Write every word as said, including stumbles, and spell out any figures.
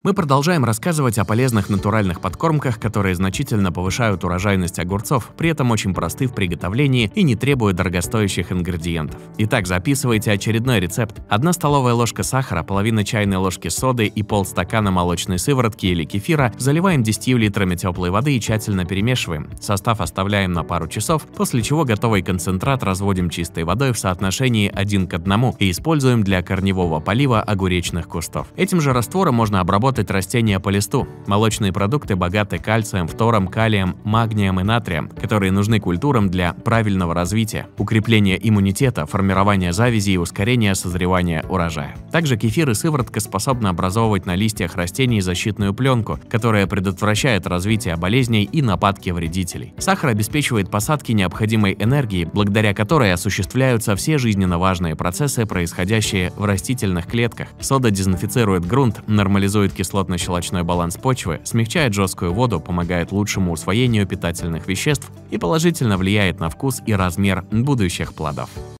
Мы продолжаем рассказывать о полезных натуральных подкормках, которые значительно повышают урожайность огурцов, при этом очень просты в приготовлении и не требуют дорогостоящих ингредиентов. Итак, записывайте очередной рецепт. Одна столовая ложка сахара, половина чайной ложки соды и полстакана молочной сыворотки или кефира заливаем десятью литрами теплой воды и тщательно перемешиваем. Состав оставляем на пару часов, после чего готовый концентрат разводим чистой водой в соотношении один к одному и используем для корневого полива огуречных кустов. Этим же раствором можно обработать растения по листу. Молочные продукты богаты кальцием, фтором, калием, магнием и натрием, которые нужны культурам для правильного развития, укрепления иммунитета, формирования завязи и ускорения созревания урожая. Также кефир и сыворотка способны образовывать на листьях растений защитную пленку, которая предотвращает развитие болезней и нападки вредителей. Сахар обеспечивает посадки необходимой энергии, благодаря которой осуществляются все жизненно важные процессы, происходящие в растительных клетках. Сода дезинфицирует грунт, нормализует кислотно-щелочной баланс почвы, смягчает жесткую воду, помогает лучшему усвоению питательных веществ и положительно влияет на вкус и размер будущих плодов.